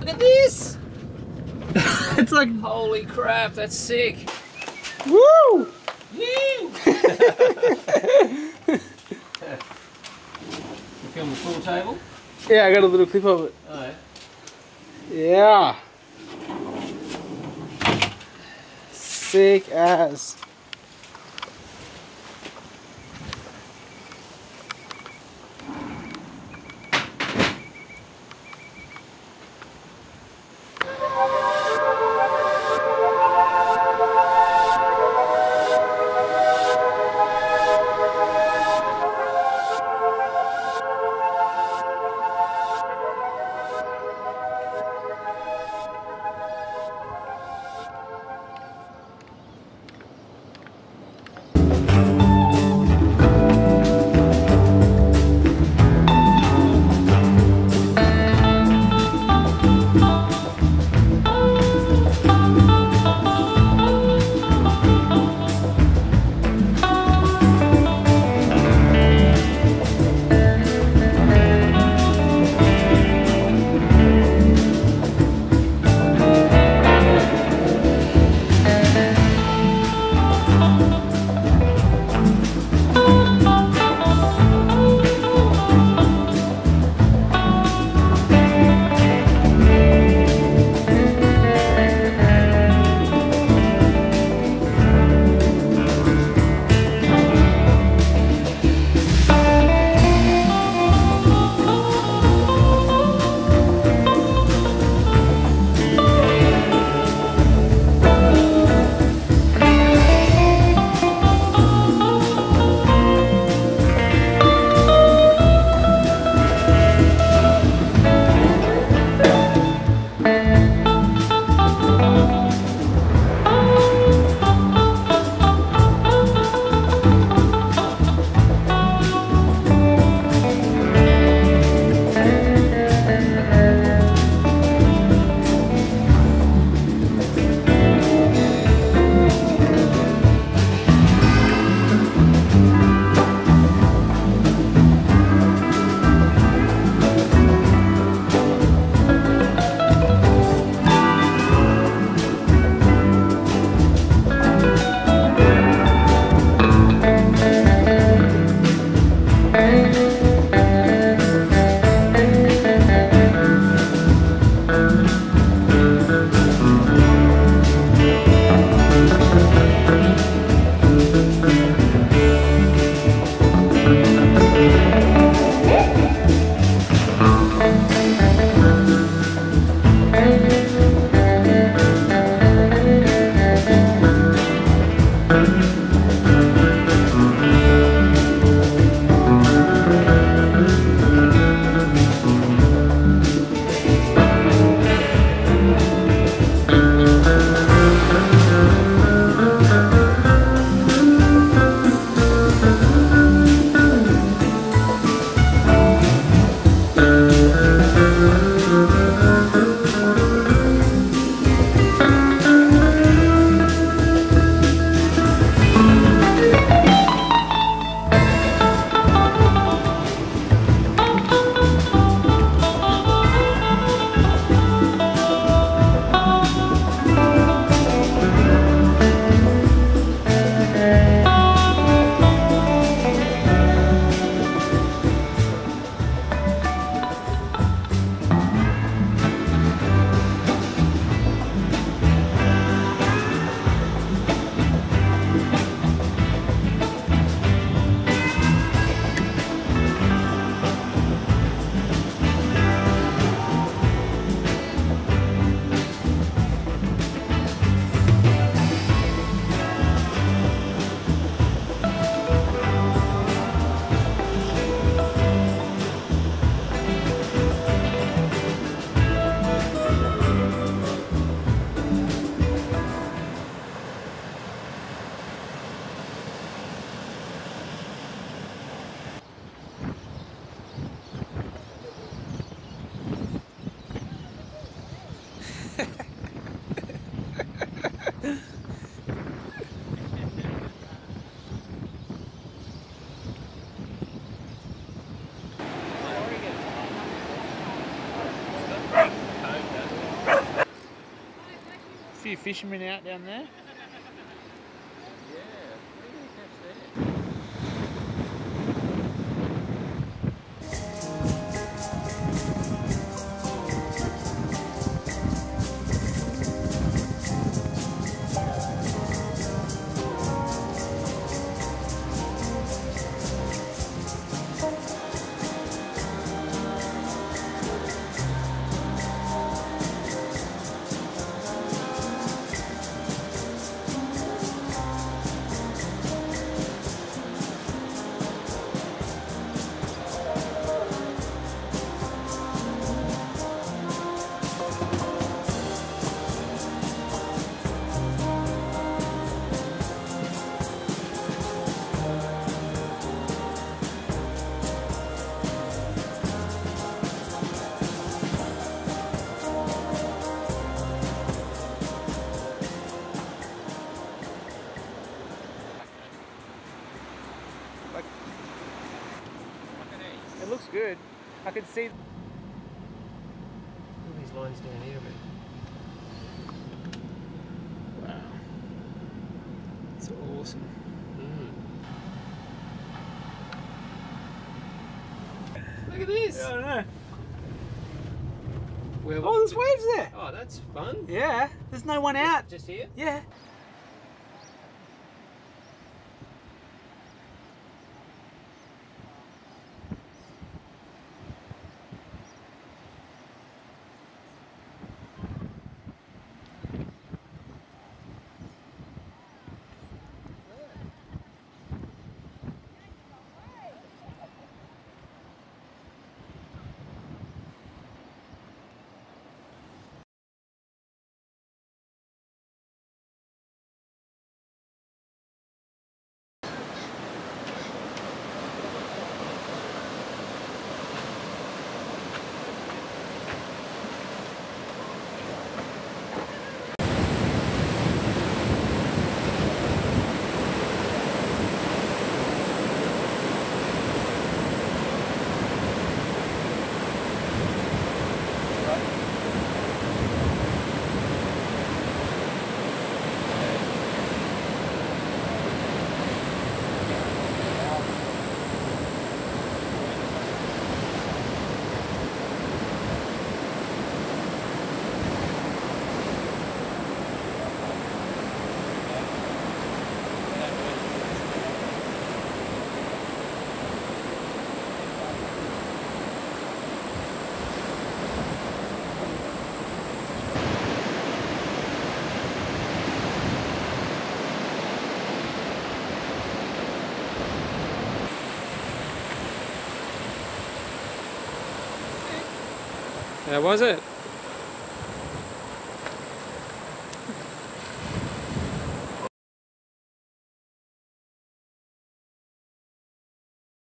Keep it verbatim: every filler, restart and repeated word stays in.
at this. It's like, Holy crap, that's sick. woo! Woo! You film the full table? Yeah, I got a little clip of it. Oh, Yeah. yeah. Sick as. few fishermen out down there. Yeah, what are you going to catch there? Like, Look at these. it looks good. I can see. All these lines down here a bit. Wow. It's awesome. Mm. Look at this. Yeah, I don't know. Where, Oh, there's waves there. Oh, that's fun. Yeah, there's no one out. Just here? Yeah. How was it?